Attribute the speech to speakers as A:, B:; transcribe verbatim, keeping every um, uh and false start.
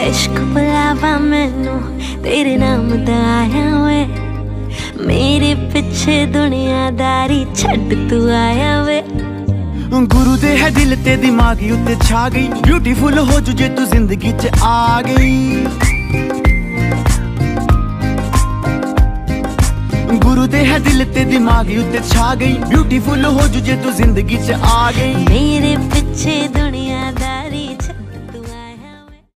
A: इश्क बुलावा मैनू तेरे नाम दा आया वे, मेरे पिछे दुनियादारी छड्ड तू आया वे।
B: गुरु दे है दिल ते दिमागी उत्ते छा गई, ब्यूटीफुल हो जू जे तू जिंदगी च आ गई। गुरु दे है दिल ते दिमागी उत्ते छा गई, ब्यूटीफुल हो जू जे तू जिंदगी च आ गई।
A: मेरे पिछे दुनियादारी